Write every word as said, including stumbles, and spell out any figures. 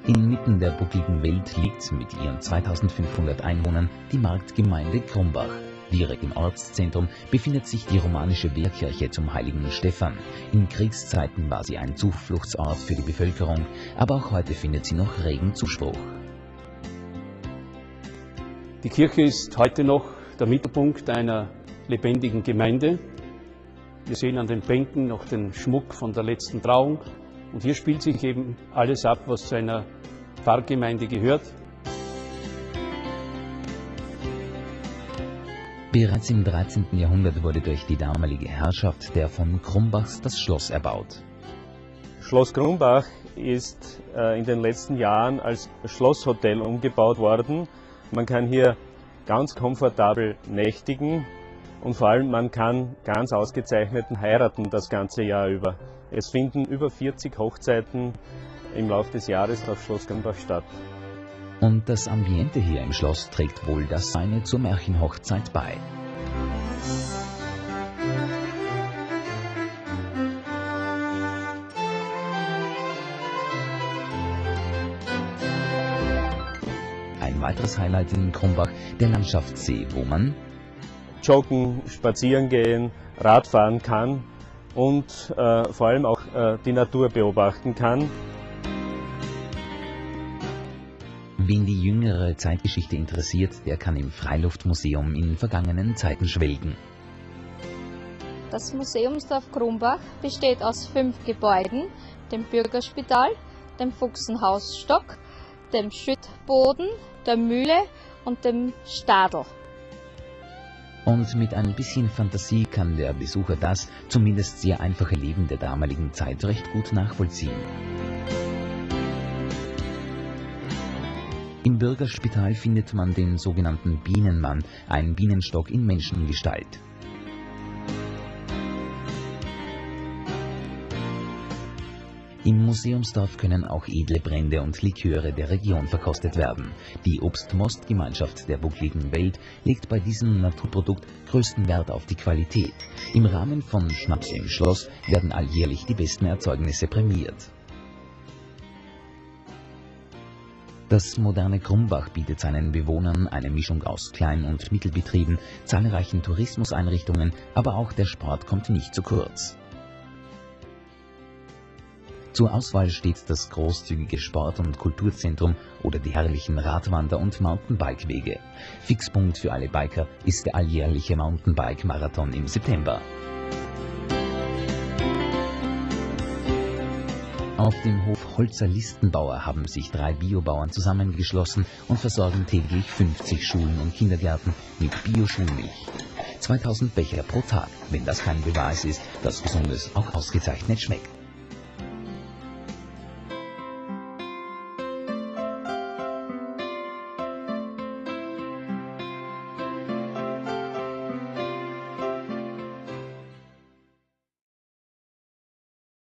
Inmitten der buckligen Welt liegt mit ihren zweitausendfünfhundert Einwohnern die Marktgemeinde Krumbach. Direkt im Ortszentrum befindet sich die romanische Wehrkirche zum heiligen Stephan. In Kriegszeiten war sie ein Zufluchtsort für die Bevölkerung, aber auch heute findet sie noch regen Zuspruch. Die Kirche ist heute noch der Mittelpunkt einer lebendigen Gemeinde. Wir sehen an den Bänken noch den Schmuck von der letzten Trauung. Und hier spielt sich eben alles ab, was zu einer Pfarrgemeinde gehört. Bereits im dreizehnten Jahrhundert wurde durch die damalige Herrschaft der von Krumbachs das Schloss erbaut. Schloss Krumbach ist äh, in den letzten Jahren als Schlosshotel umgebaut worden. Man kann hier ganz komfortabel nächtigen und vor allem man kann ganz ausgezeichnet heiraten das ganze Jahr über. Es finden über vierzig Hochzeiten im Laufe des Jahres auf Schloss Krumbach statt. Und das Ambiente hier im Schloss trägt wohl das Seine zur Märchenhochzeit bei. Ein weiteres Highlight in Krumbach, der Landschaftssee, wo man joggen, spazieren gehen, Radfahren kann und äh, vor allem auch äh, die Natur beobachten kann. Wen die jüngere Zeitgeschichte interessiert, der kann im Freiluftmuseum in vergangenen Zeiten schwelgen. Das Museumsdorf Krumbach besteht aus fünf Gebäuden, dem Bürgerspital, dem Fuchsenhausstock, dem Schüttboden, der Mühle und dem Stadel. Und mit ein bisschen Fantasie kann der Besucher das zumindest sehr einfache Leben der damaligen Zeit recht gut nachvollziehen. Im Bürgerspital findet man den sogenannten Bienenmann, ein Bienenstock in Menschengestalt. Im Museumsdorf können auch edle Brände und Liköre der Region verkostet werden. Die Obst-Most-Gemeinschaft der buckligen Welt legt bei diesem Naturprodukt größten Wert auf die Qualität. Im Rahmen von Schnaps im Schloss werden alljährlich die besten Erzeugnisse prämiert. Das moderne Krumbach bietet seinen Bewohnern eine Mischung aus Klein- und Mittelbetrieben, zahlreichen Tourismuseinrichtungen, aber auch der Sport kommt nicht zu kurz. Zur Auswahl steht das großzügige Sport- und Kulturzentrum oder die herrlichen Radwander- und Mountainbike-Wege. Fixpunkt für alle Biker ist der alljährliche Mountainbike-Marathon im September. Auf dem Hof Holzer Listenbauer haben sich drei Biobauern zusammengeschlossen und versorgen täglich fünfzig Schulen und Kindergärten mit Bio-Schulmilch. zweitausend Becher pro Tag, wenn das kein Beweis ist, dass Gesundes auch ausgezeichnet schmeckt.